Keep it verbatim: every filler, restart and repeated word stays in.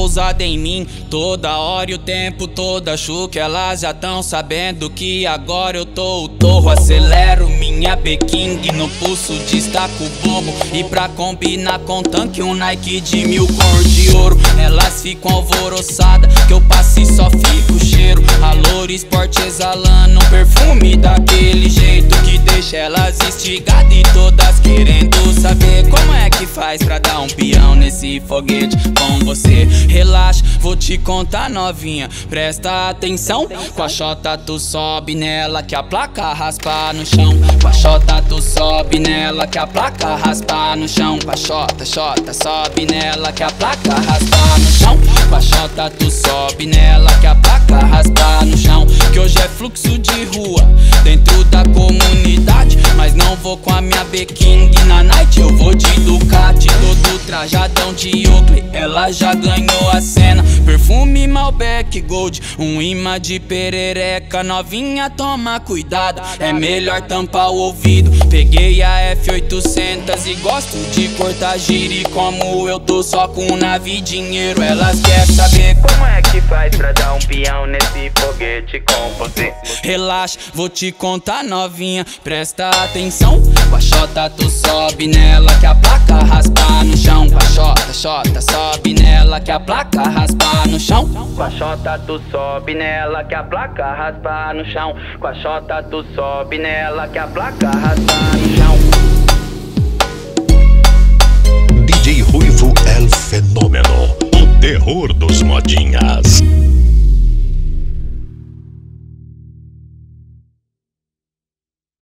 pousada em mim toda hora e o tempo todo. Acho que elas já tão sabendo que agora eu tô o torro. Acelero minha B-King no pulso, destaco o bobo. E pra combinar com tanque um Nike de mil cor de ouro. Elas ficam alvoroçadas que eu passo e só fico o cheiro. Alor Sport exalando um perfume daquele jeito que deixa elas instigadas e todas querendo saber como é que faz pra dar um peão nesse foguete com você. Relaxa, vou te contar novinha, presta atenção. Com a chota tu sobe nela que a placa raspa no chão. Com a chota tu sobe nela que a placa raspa no chão. Com a chota, chota, sobe nela que a placa raspa no chão. Com a chota tu sobe nela que a placa raspa no chão. Que hoje é fluxo de rua dentro da comunidade, mas não vou com a minha B-King na night, eu vou de Ducati, todo trajadão de Oakley. Ela já ganhou a cena, perfume Malbec Gold, um imã de perereca. Novinha toma cuidado, é melhor tampar o ouvido. Peguei a F oitocentos e gosto de cortar giro. E como eu tô só com nave e dinheiro, elas querem saber como é que faz pra dar um peão nesse foguete com você. Relaxa, vou te contar novinha, presta atenção. Com a chota tu sobe nela que a placa raspa no chão. Com a chota, chota, sobe nela que a placa raspa no chão. Com a chota tu sobe nela que a placa raspa no chão. Com a chota tu sobe nela que a placa raspa no chão. D J Ruivo El Fenômeno, o terror dos modinhas.